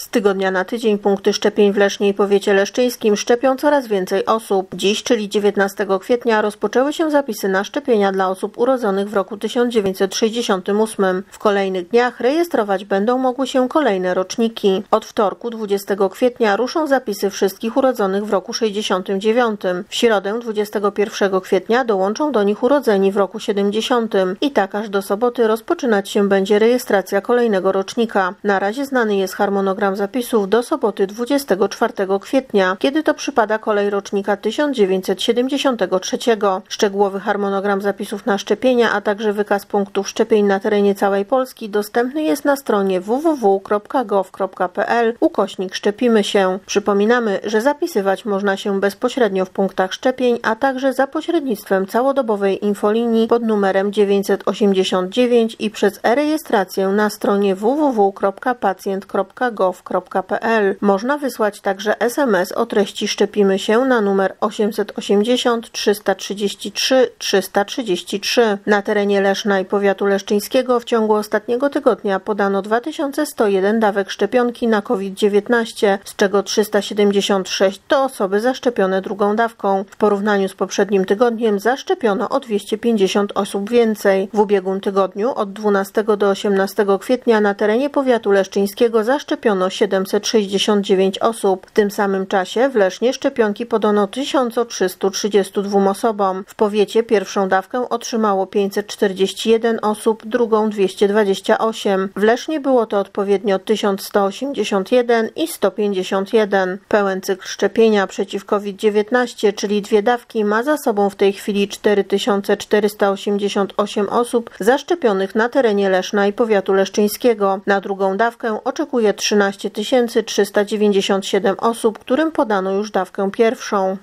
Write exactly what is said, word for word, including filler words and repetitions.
Z tygodnia na tydzień punkty szczepień w Lesznie i powiecie leszczyńskim szczepią coraz więcej osób. Dziś, czyli dziewiętnastego kwietnia, rozpoczęły się zapisy na szczepienia dla osób urodzonych w roku tysiąc dziewięćset sześćdziesiątym ósmym. W kolejnych dniach rejestrować będą mogły się kolejne roczniki. Od wtorku, dwudziestego kwietnia, ruszą zapisy wszystkich urodzonych w roku sześćdziesiątym dziewiątym. W środę, dwudziestego pierwszego kwietnia, dołączą do nich urodzeni w roku siedemdziesiątym. I tak aż do soboty rozpoczynać się będzie rejestracja kolejnego rocznika. Na razie znany jest harmonogram zapisów do soboty dwudziestego czwartego kwietnia, kiedy to przypada kolej rocznika tysiąc dziewięćset siedemdziesiątego trzeciego. Szczegółowy harmonogram zapisów na szczepienia, a także wykaz punktów szczepień na terenie całej Polski dostępny jest na stronie w w w kropka gov kropka p l ukośnik szczepimy się. Przypominamy, że zapisywać można się bezpośrednio w punktach szczepień, a także za pośrednictwem całodobowej infolinii pod numerem dziewięćset osiemdziesiąt dziewięć i przez e-rejestrację na stronie w w w kropka pacjent kropka gov kropka p l. Można wysłać także es em es o treści szczepimy się na numer osiemset osiemdziesiąt trzysta trzydzieści trzy trzysta trzydzieści trzy. Na terenie Leszna i powiatu leszczyńskiego w ciągu ostatniego tygodnia podano dwa tysiące sto jeden dawek szczepionki na COVID dziewiętnaście, z czego trzysta siedemdziesiąt sześć to osoby zaszczepione drugą dawką. W porównaniu z poprzednim tygodniem zaszczepiono o dwieście pięćdziesiąt osób więcej. W ubiegłym tygodniu od dwunastego do osiemnastego kwietnia na terenie powiatu leszczyńskiego zaszczepiono siedemset sześćdziesiąt dziewięć osób. W tym samym czasie w Lesznie szczepionki podano tysiąc trzysta trzydzieści dwa osobom. W powiecie pierwszą dawkę otrzymało pięćset czterdzieści jeden osób, drugą dwieście dwadzieścia osiem. W Lesznie było to odpowiednio tysiąc sto osiemdziesiąt jeden i sto pięćdziesiąt jeden. Pełen cykl szczepienia przeciw COVID dziewiętnaście, czyli dwie dawki, ma za sobą w tej chwili cztery tysiące czterysta osiemdziesiąt osiem osób zaszczepionych na terenie Leszna i powiatu leszczyńskiego. Na drugą dawkę oczekuje trzynaście tysięcy trzysta dziewięćdziesiąt siedem osób, którym podano już dawkę pierwszą.